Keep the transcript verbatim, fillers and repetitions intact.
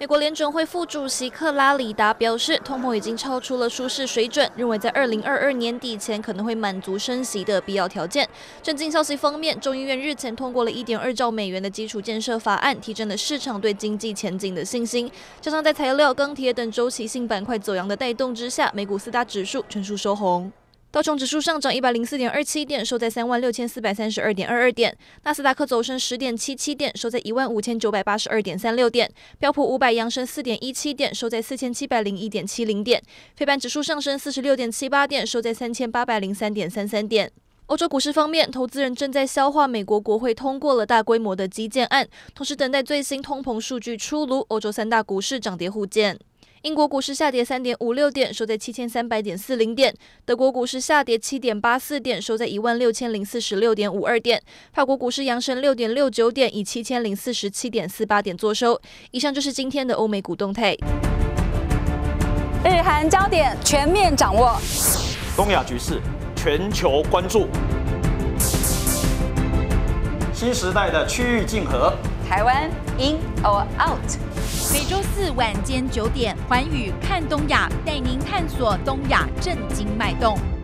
美国联准会副主席克拉里达表示，通膨已经超出了舒适水准，认为在二零二二年底前可能会满足升息的必要条件。震惊消息方面，众议院日前通过了 一点二兆美元的基础建设法案，提振了市场对经济前景的信心。加上在材料、钢铁等周期性板块走扬的带动之下，美股四大指数全数收红。道琼指数上涨一百零四点二七点，收在三万六千四百三十二点二二点。纳斯达克走升十点七七点，收在一万五千九百八十二点三六点。标普五百扬升四点一七点，收在四千七百零一点七零点。费半指数上升四十六点七八点，收在三千八百零三点三三点。欧洲股市方面，投资人正在消化美国国会通过了大规模的基建案，同时等待最新通膨数据出炉。欧洲三大股市涨跌互见。英国股市下跌三点五六点，收在七千三百点四零点；德国股市下跌七点八四点，收在一万六千零四十六点五二点；法国股市扬升六点六九点，以七千零四十七点四八点作收。以上就是今天的欧美股动态。 日韩焦点全面掌握， 东亚局势全球关注，新时代的区域竞合， 台湾 in or out。 每周四晚间九点，寰宇看东亚，带您探索东亚政经脉动。